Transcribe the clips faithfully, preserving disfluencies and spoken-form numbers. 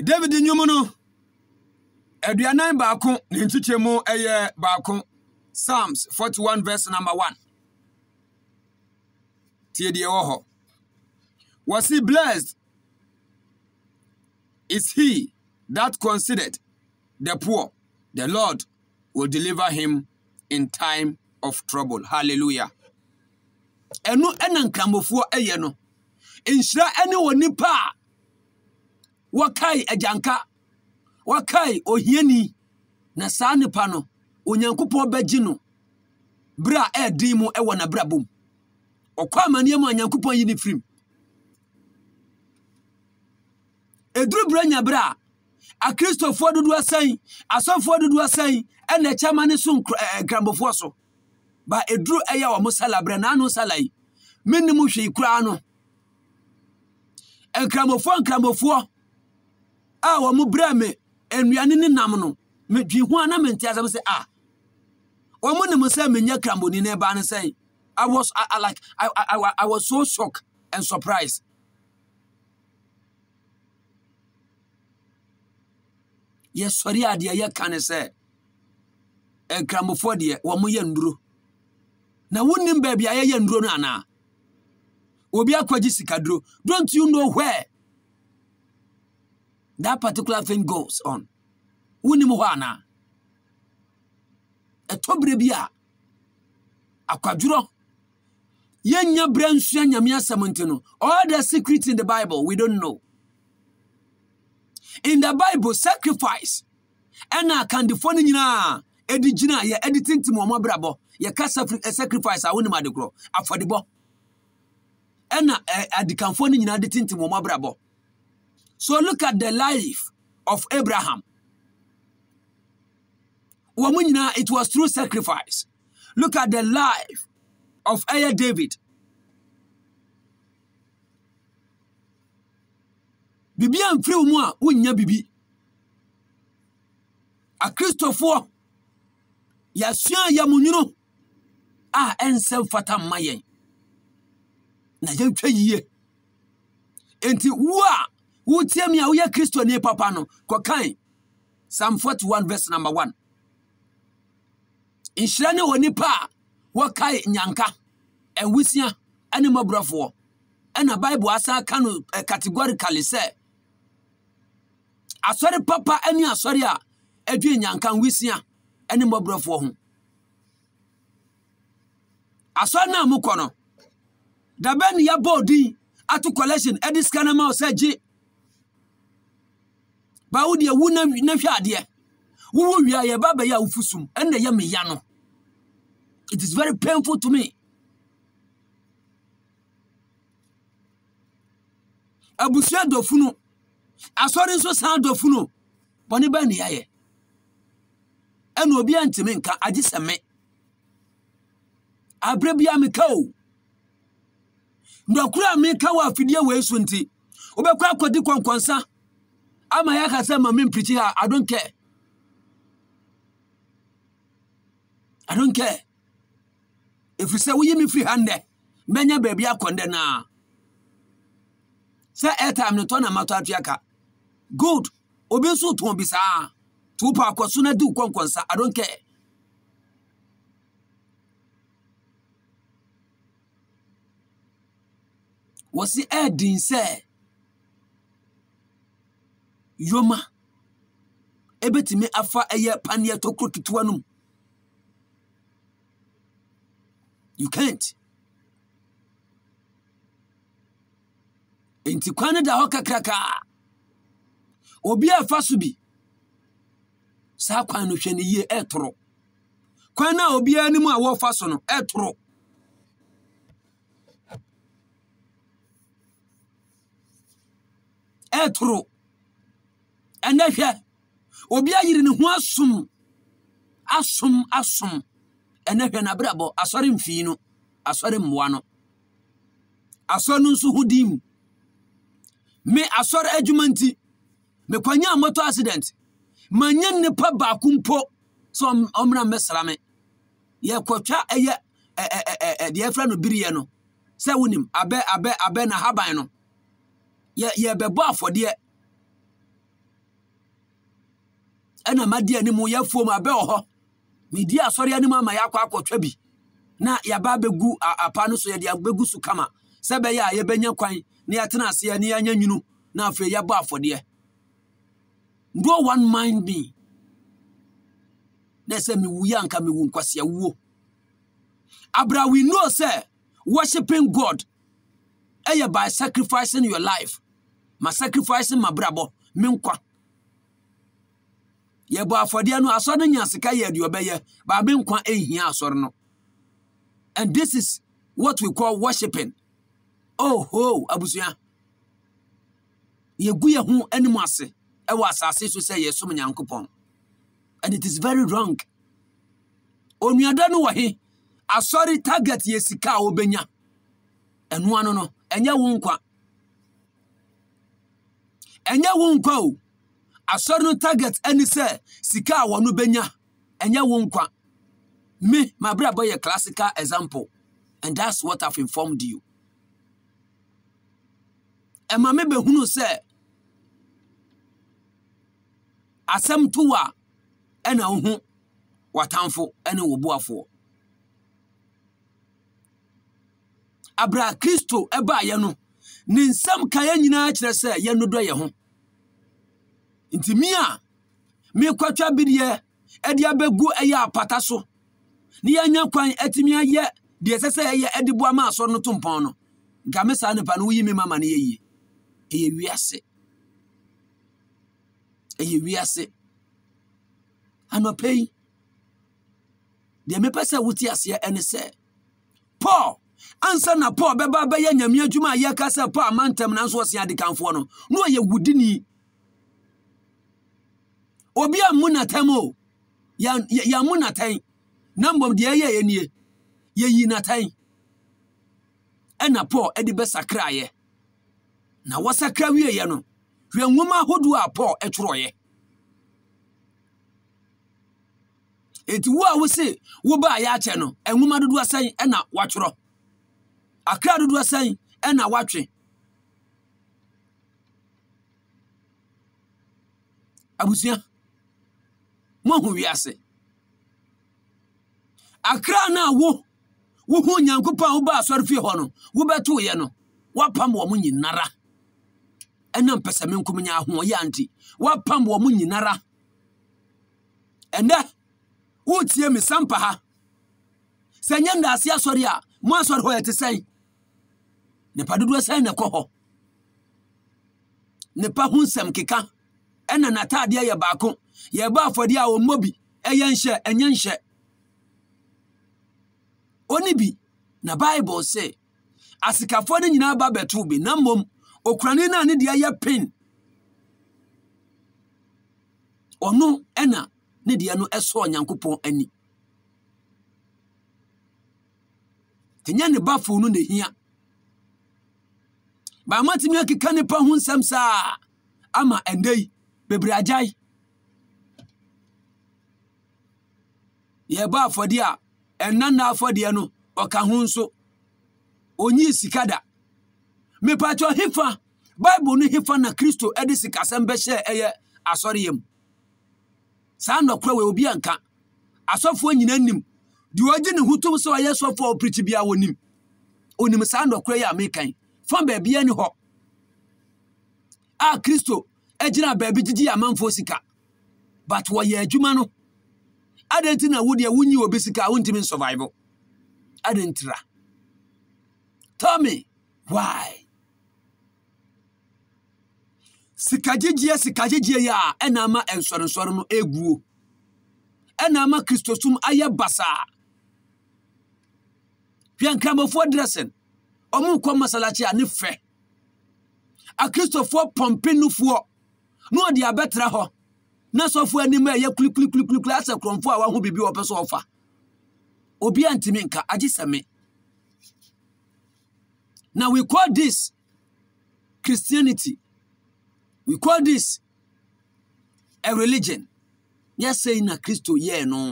David Nyumuno Eduanan Baako Nintuchemu Eye Baako Psalms forty-one verse number one. Tiedi Oho. Was he blessed? Is he that considered the poor? The Lord will deliver him in time of trouble. Hallelujah. Enu enankramofo eye no. Inshira ene wonipa wakai ajanka wakai ohiani na saa nipa no onyankopon bagi no bra edi mu ewo na bra bom okwa amane mu onyankopon yi ni firim edru bra nya bra a Christopher dudu asan asofo dudu asan ene chamane so nkramofo so ba edru eya wo musala bra na anu salai menimu hwe kura no nkramofo nkramofo a wo mu bra me enuane ni nam no me dwi ho ana me ntia se ah wo mu ne mu se menya kramboni na ba ne say I was I, I like I, I I was so shocked and surprised. Yes, sorry adia ye kan say nkramofo de wo mu ye nduro na wonnim ba bia ye nduro no ana obi akwaji sikaduro. Don't you know where that particular thing goes on? Wonnim ho ana etobre bia akwaduro yenya bransu anyame asamonte no. All the secrets in the Bible we don't know. In the Bible, sacrifice and I can defone nyina edigina ye editing to mo brabo ye ka sacrifice a woni madekro afodebo and adikanfo nyina editing to mo brabo. So look at the life of Abraham. It was through sacrifice. Look at the life of David. Bibi amfri mu a wonya bibi. A Christopher yasua ya munwuno a ensem fata mayen. Na yentwa yiye. Enti wo a wo tie me a wo ya Christo ne papa no kokan Psalm forty-one verse number one. Inshirane woni pa wo kai nyanka enwusia ane mabrafo ena Bible asa kanu uh, categorically say asori papa ani asori a edwe nyanka nwusia ane mabrafo ho asori na mukono da ben ya bodi atu collection edis kanama osaji ba wudi e wu na na hwade wo wo wia ye baba ya ufusum ene ya meya no. It is very painful to me. Abusia dofuno asori so san dofuno boni ba ni yaye eno obi antime nka agiseme abre bia meka o ndokura meka wa afidie we so nti obekwa akodi konkonsa ama ya ka say mama preach her. I don't care. I don't care. If you say we me free hand menya baby akonde na say airtime no to na mato atuaka good obi so to bi sa to pa akwaso na du konkonsa. I don't care. Was he adding say yoma ebetime afa eye panie to krokitwa num? You can't. Enti kwana da hoka kraka obi afa so bi sa kwan no hwe ne ye etoro kwana obi animu a wo fa so no etoro etoro ene hwe obi ayiri ne ho asum asum asum ene hwe na brabo asori mfi no asori mmoa no asonu nso hudim me asori adwumanti me kwanya moto accident manya ne pa ba kumpo so omra mesrame ye kwotwa eye eh de efra no biriye no se wonim abe abe abe na haban no ye ye bebo afode ena madi animu ya fuom abe oho medi asori animu ama yakwa akotwa bi na ya ba begu apa no so ya dia begu su kama sebe ya ye benya kwan na ya tena ase ya ni anya nwunu na afi ya ba afode no one mind me na say me wuya nka me wu nkwase wuo abra we know say worshiping God eh by sacrificing your life ma sacrificing my brabo me nkwa ye bo afode no aso no nya sika ye de obeye ba me nkwa ehia asoro no. And this is what we call worshiping. Oh ho abusuya ye gu ye hu animu ase e wa asase so say ye som nyankopon. And it is very wrong. Onuada no wahi asori target ye sika obenya enu anu no enye wo nkwa enye wo nkwa o asori no target eni say sika wo no benya enye wo nkwa. Me my brother a classical example, and that's what I've informed you. And my member who say asem tuwa ena hu watamfo ene wobuafo abra Kristo eba ye no ni nsam kan nyina kire se ye no do ye ho nti mi a me kwatwa bidiye e dia begu eye apata so ni anya kwan atimi aye de sese eye edibo ama aso no tompon no nka me sa ne pa no yi me mama ne ye eye wiase eye wiase anopei de me pese wuti ase ene se Paul ansa na Paul beba ba ya nyame adwuma ye ka se Paul amantem na so ose adikanfo no no ye wudini obi amunatamo ya ya munatai nambom de ye ye nie ye yi natai ena Paul edi be sakra ye na wasakra wie ye no hwe nwoma hodu a Paul etworoye eti wo a wo se wo ba ya ache no enwoma dodo asan ena watworo akra dodo asan ena watwe abusia mo hu wiase akra na wo wo hu nyankopa wo ba asori fi ho no wo beto ye no wapam wo nyinara ena mpesa menkum nya ho ye anti wapam wo nyinara ende wo tie me sampa ha senya ndase asori a mo asori ho yete sai ne padodo sai ne koho ne pa hu nsem keka ena natade ye baako ye ba afodi a wo mobi eye nhye enye nhye oni bi na Bible say asikafo ne nyina ba betu bi na mom okurane na ne de ye pin ono ena ne de no eso Nyankopon ani kenya ne bafo no ne hia ba matimi akika ne pa hu nsem sa ama endei bebre ajai ye ba afodi a enana afodi no oka hu nso onyi sikada me pacho hifa Bible no hifa na Kristo edi sikasem be hye eye asoriyem sa no kra we obi anka asofo nyina nim di ogi ne hutum so aye sofo preach bia wonim onim sa no kra ya mekan fam ba bia ni ho a Kristo ejina ba bi gigi amanfo sika but wo ye adwuma no adenti na wo de wunyi obi sika wontimi survival adentra. Tell me why sikajije sikajije ya enama ensoro no eguo enama Kristosum aye basa hwankramofo dressing omu kwa masalachi ani fe a Kristofo pompenufuo no odi abetra ho na sofo anim eye kulikuli asa kromfo a wa ho bibi opeso ofa obi antimi nka agiseme. Now we call this Christianity. We call this a religion. Yes, say na Christo ye no.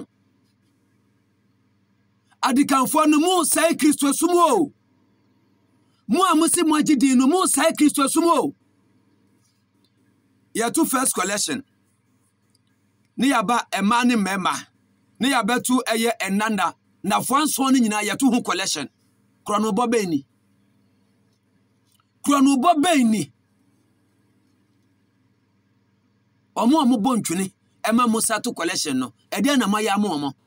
Adikanfo no mu say Christo sumo. Mu amusi mu agidi no mu say Christo sumo. Ye to first collection. ne yaba ema ne mema ne yabetu eye enanda na fanso ne nyina yeto ho collection krono bobe ni krono bobe ni omo omo bontwini ema musato collection no e de na maya mo omo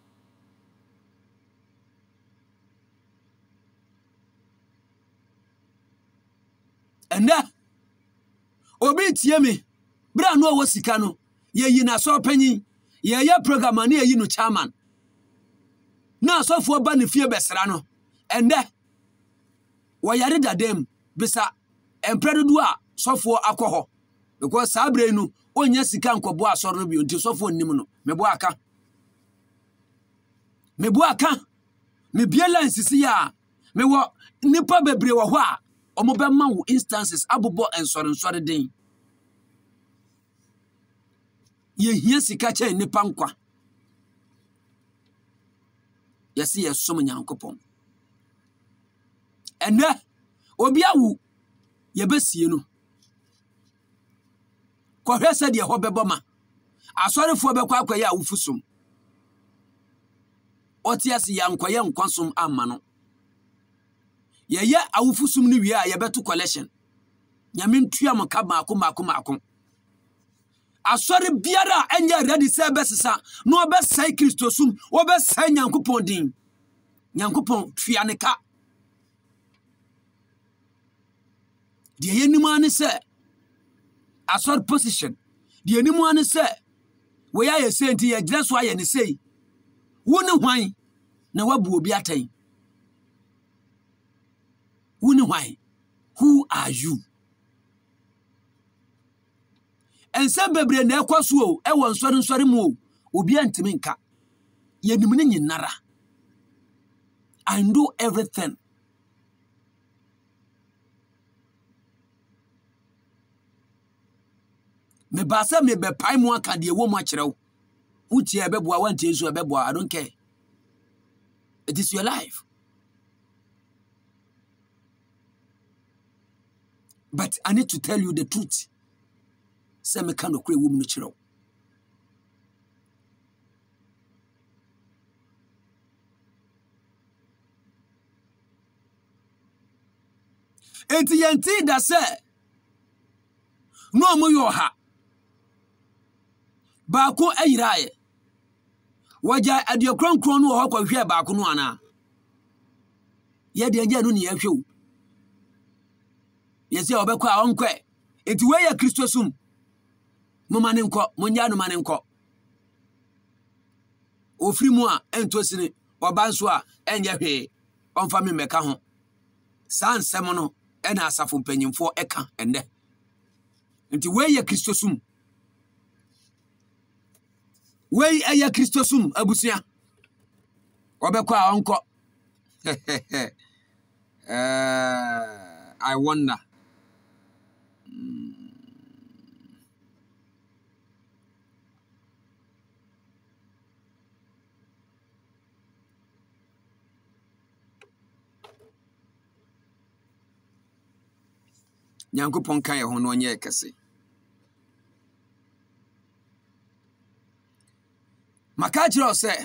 enda obi tie me bra no wo sika no ye yi na so panyin ye ye program na ye yi no chairman na asofo ba ne fie besra no ende wo yare dadem bisa empredu a sofo akoho because sabre nu onya sika nkobo asoro no bi nti sofo nnim no mebo aka mebo aka me biela nsisi ya me wo nipa bebre wo ho a omo be ma wo instances abobo ensore nsore den ye hia sika che nipa nkwa yesi yesom nyankopon ene obi awu ye besie no ko hwese de ho beboma asorefo bekwa akwaye awufusum otiase yankoye nkwasom amma no ye ye awufusum ni wi a ye beto collection nyame ntua maka maako maako maako asore biara enye ready say besesa no obesai kristosum obesai nyankopon din nyankopon tuaneka de ye nimu ane se asore position de nimu ane se we ya ye say nti ye gire so aye ne sei wo ne hwan na wabu obi atan wo ne hwan who are you ense bebre na ekwaso o e won nsori nsori mu obi antimi nka ye nim ne nyinara I do everything me ba se me be pai mu aka de wo mu akyerew utie e beboa wantie nso e beboa I don't care it is your life but I need to tell you the truth se me kan okure wo mu no kyerew enti yanti da se no mo yo ha ba ko ayiraye waja adio kronkron no ho kwa hwe ba ko no ana ye de anya no ne ya hwew ye se obekwa onkwe enti we ya kristosum mo mane nko mo nya no mane nko ofri mu a entosini oba nso a enye hwe onfa me meka ho sansem no ena asafo mpanyimfo eka ende nti we ya kristosum we aya kristosum abusua obekwa onko uh, I wonder mm. Nyankopon kan ye ho no onye kese makachiro se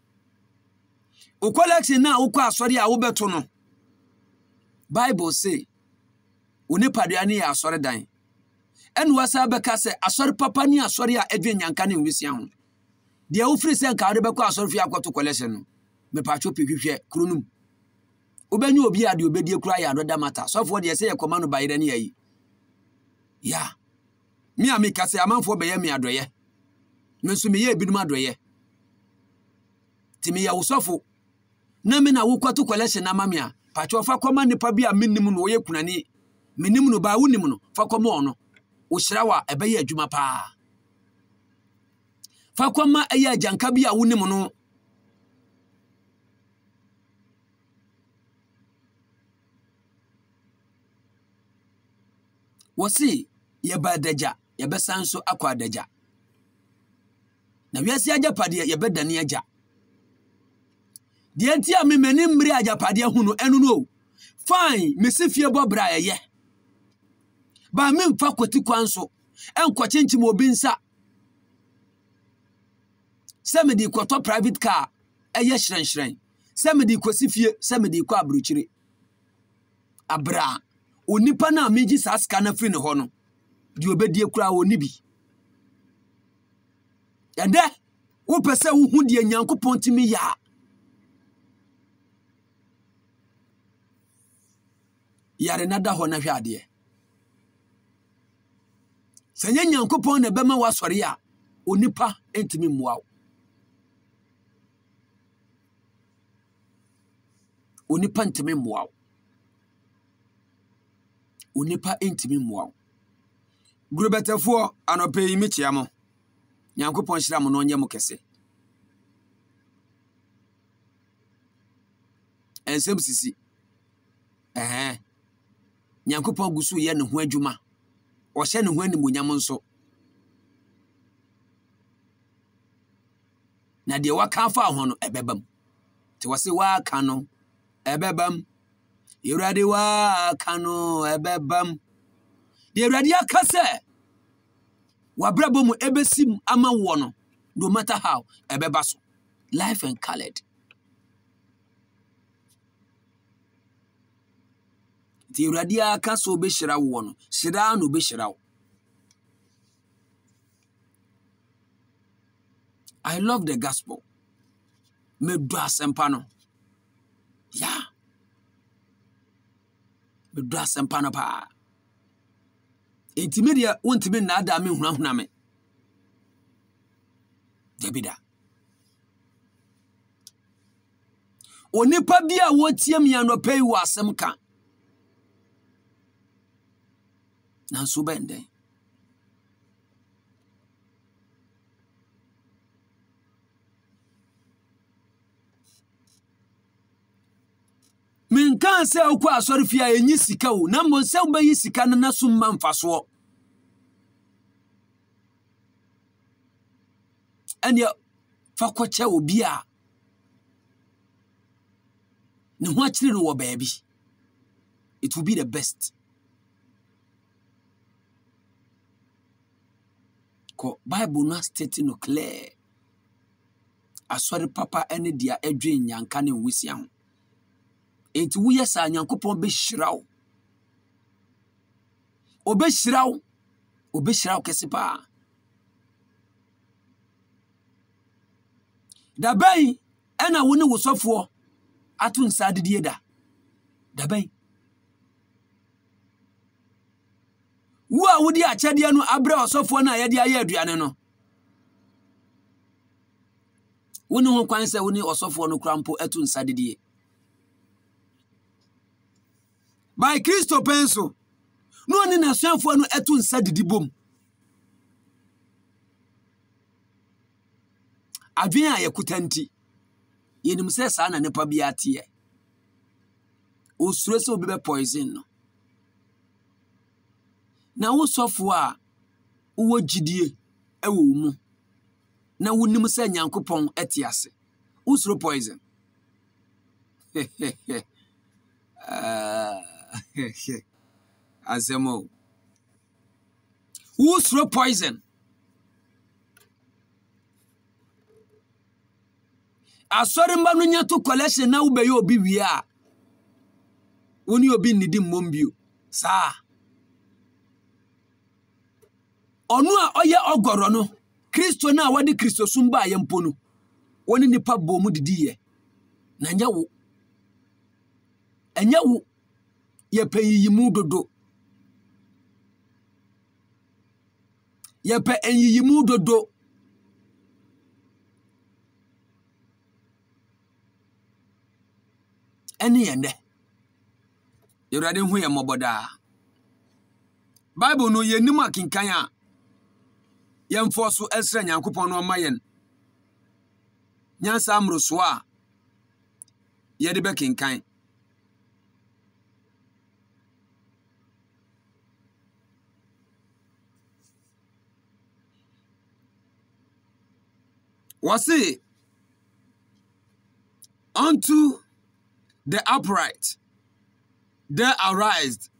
o collection na wo kwa asori a wo beto no Bible say oni padua ne asori dan enu wasa beka se asori papa ni asori a edwe nyanka ne nwisia ho de wo free se nka wo beko asori fi akoto collection no me pacho pehwehwe krunum obenyu obi ade obedie kura ya no da mata sofo de se ye koma no bayire ne yayi ya mi amika se amanfo beye mi adoye menso me ye ebinum adoye timi ya usofo na me na wo kwato collection na mamia pacho fa koma nipa bia mennim no ye kunani mennim no ba wonim no fa koma ono wo hirawa ebe ye adwuma pa fa koma eye ajanka bia wonim no wosi ye ba daja ye be sanso akwa daja na wiase ajapade ye be dane aja de anti a me mani mmiri ajapade hunu enu no fine mesifie bobra ye ba me mfa kwoti kwanso enko chenchim obi nsa sɛ me di kɔtɔ private car ɛyɛ hyerɛnhyerɛn sɛ me di kɔsi fie sɛ me di kɔ aburukyire abra onipa na meji saa sika na firi ne hɔ no di obedie kura oni bi ende wo pese wo hu die Nyankopɔn timi ya yare nada hɔ na hwɛ ade sɛ nya Nyankopɔn na bɛma wasɔre a onipa entimi mmoa wo onipa ntimi mmoa wo onipa entimi mmoa wo Gurubetefo anope yi mekyia mo Nyankopɔn hyira mo no onye mo kese ensem sisi eh Nyankopɔn gusu ye ne ho adwuma o hye ne ho animonyam nso na de waka afa ho no ebebam te wose waka no ebebam Ewurade waka no ebebam de Ewurade aka sɛ wabrabo mu ebesim ama wo no no matter how ebeba so life and colored de Ewurade aka so obehira wo no hyira no obehira wo. I love the gospel. Me do asempa no. Yeah. Me do asempa no pa. Enti dia wontimi na ada me hunahuna me. Debida. Onipa bia wotie me anopa yi wo asem ka. Nanso bende. Min kan se okwa asori fia enyi sika wo na mo se obayi sika na naso mma mfaso ene fa kwache obi a ne ho akire no wo baabi it will be the best ko Bible no state no clear asori papa ene dia adwen nyanka ne nwusia ho enti wo yesa Nyankopɔn be hyiraw obe hyiraw obe hyiraw kesipa da bai ena wo ne wosofo atu nsa dedie da da bai wo a wodi akyade no abra osofo na yede aye aduane no wo ne ho kwan se wo ne osofo no krampo atu nsa dedie by Christo penso no ni na suafo no etu nsa didibom adwen a yakutanti yenim se sa na nepa bia tie osuro se obi be poison no na wo sofo a wo gidie ewo mu na wonim se Nyankopɔn etiase osuro poison uh Azemo. Who throw poison? Asori mbanu nya to collection na ube yo obi wi a. Woni obi nidi mmombio. Sa. Onu a oye ogoro no. Kristo na wadi Kristo sumba ye mpo no. Woni nipa bomu didi ye. Na nya wo. Enya wo. Ye pe yiyimu dodo. Ye pe enyiyimu dodo. Eni yende. Ewurade hu ye moboda. Bible no ye nim akinkan a ye mfoso esra Nyankopɔn no mayen. Nyansa amroso a ye de be kinkan. Wasi unto the upright there arised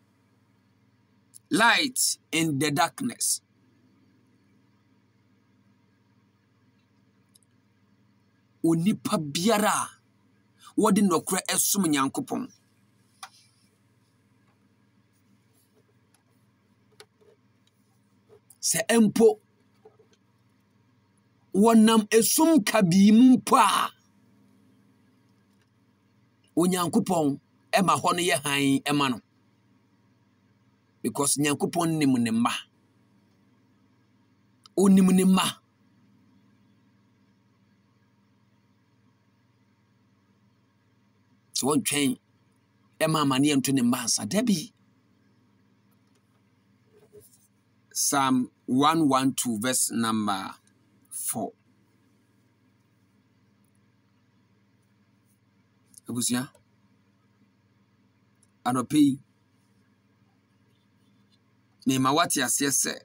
light in the darkness, onipa biara wodi nokre esom Nyankopon se empo wonam esum kabimu pa Onyankopon ema ho no ye han ema no because Nyankopon nim ne ma onim ne ma so won twen ema mane ento ne ma sa dabi Psalm one twelve verse number four. Ebusia anopi ne ma wati asese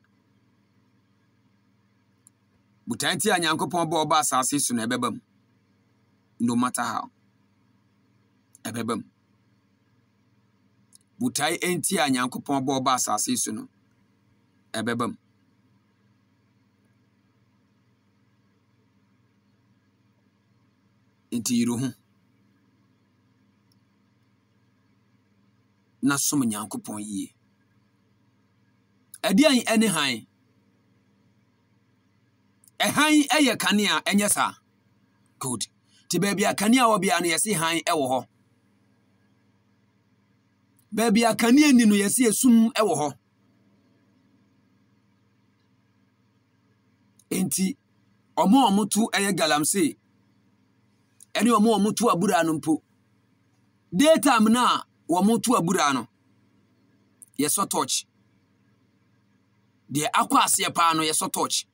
butanti Nyankopon ba oba asase su na ebebam no matter how ebebam butai enti Nyankopon ba oba asase su no ebebam enti yiru hu na som Nyankopon yie edi an ene han e han eye kanea enye sa good ti baby akanea wo bia no yesi han ewo ho baby akanea ni no yesi esum ewo ho enti omo omutu eye galamse eni omo omutu abura no mpo daytime na womutu abura no yeso touch de akwa ase pa no yeso touch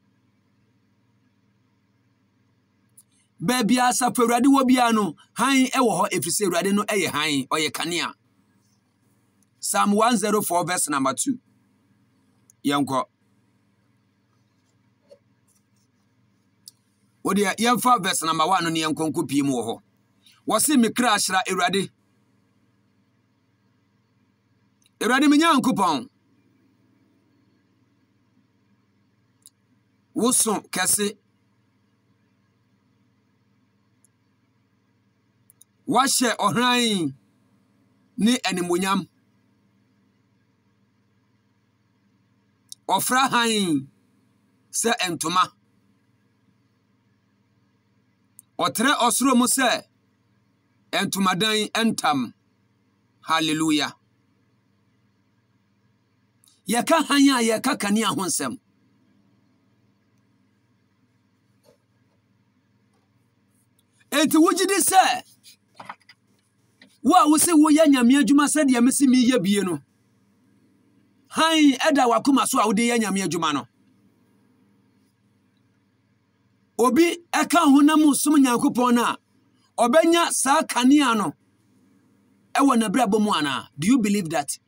baby asa fawrade wo bia no han ewo ho efrise awrade no eye han oye kanea Psalm one oh four verse number two yanko Odi yemfa verse number one no ne yankonko pii mu ho wose me kra ahra awrade awrade me Nyankopon woso kese wahye ohran ni animonyam ofra han se entoma otre osoro mu se entomadan entam hallelujah yeka hanya yeka kania honsem enti wugidi se wa wo se wo ya nyame adwuma se de mesi mi ye bie no han eda wakoma so a wo de ya nyame adwuma no obi eka honam som Nyankopon na obenya sa kanea no ewo na brabo mu ana do you believe that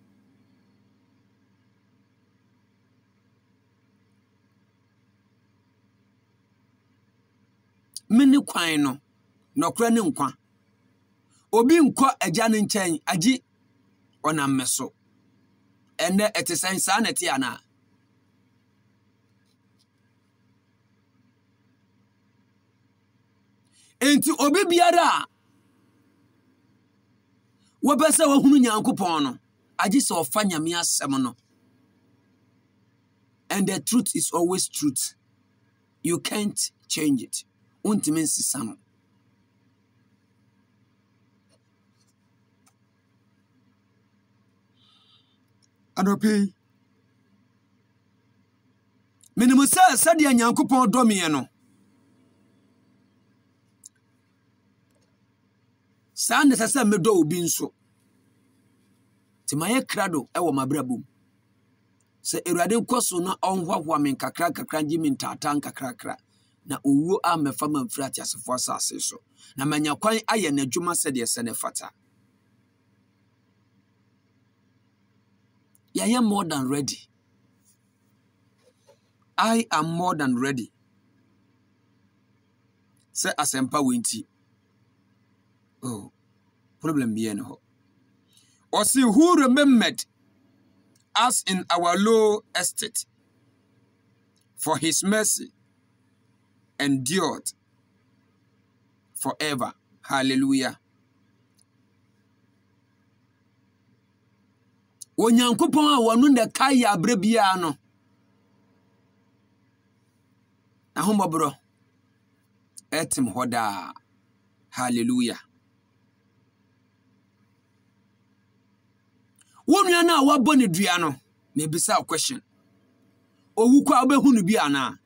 mini kwan no nokra ne nkwa obi nkwa agya ne nkyɛn agi onam meso ene etesen sa na ti ana enti obi biara wo bese wo hunu Nyankopon no agi se ofa nyame asem no and the truth is always truth you can't change it untimi nsisano anopi minimu sa sadia Nyankopon domie no sa ne sasa medo obi nso ti maye krado ewo mabrabum se erade nkoso na onhwahwa men kakra kakra ngi min tatan kakra kakra na owo amefa manfra ati asefo asase so na manya kwan aye na dwuma se de se ne fata I am more than ready. I am more than ready. Say asempa winti. Oh, problem bien ho. Or see who remembered us in our low estate, for his mercy endured forever. Hallelujah. Onyankopon a wonu na kai abre bia no. Ahomobro. Etim hoda. Hallelujah. Wonu na wabɔ ne dua no. Me bisa a question. Owu kwa obehunu bi ana.